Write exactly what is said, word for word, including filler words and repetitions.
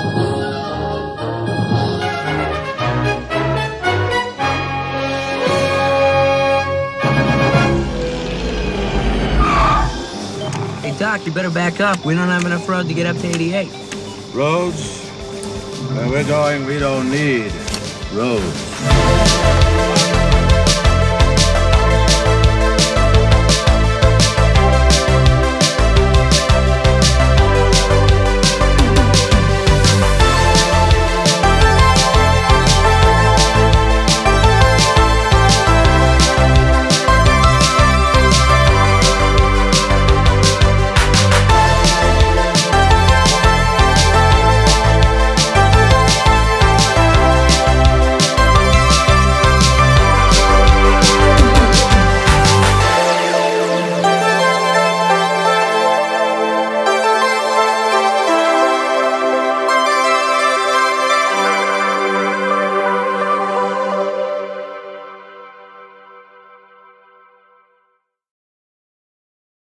Hey, Doc, you better back up. We don't have enough road to get up to eighty-eight. Roads? Where we're going, we don't need roads.